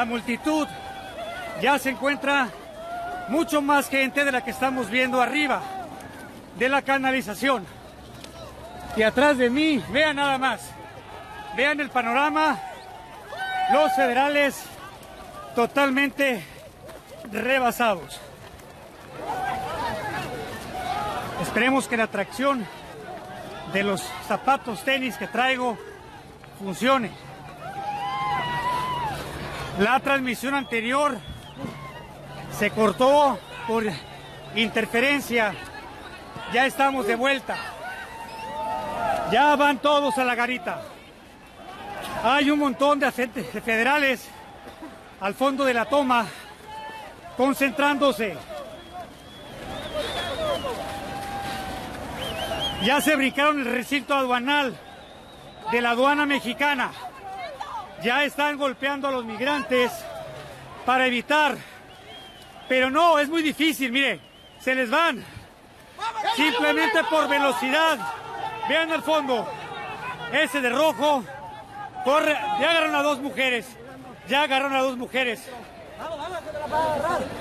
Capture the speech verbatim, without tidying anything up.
La multitud ya se encuentra mucho más gente de la que estamos viendo arriba de la canalización. Y atrás de mí, vean nada más, vean el panorama, los federales totalmente rebasados. Esperemos que la tracción de los zapatos tenis que traigo funcione. La transmisión anterior se cortó por interferencia. Ya estamos de vuelta. Ya van todos a la garita. Hay un montón de agentes federales al fondo de la toma, concentrándose. Ya se brincaron el recinto aduanal de la aduana mexicana. Ya están golpeando a los migrantes para evitar. Pero no, es muy difícil, mire, se les van. Simplemente por velocidad. Vean al fondo, ese de rojo, corre, ya agarraron a dos mujeres, ya agarraron a dos mujeres.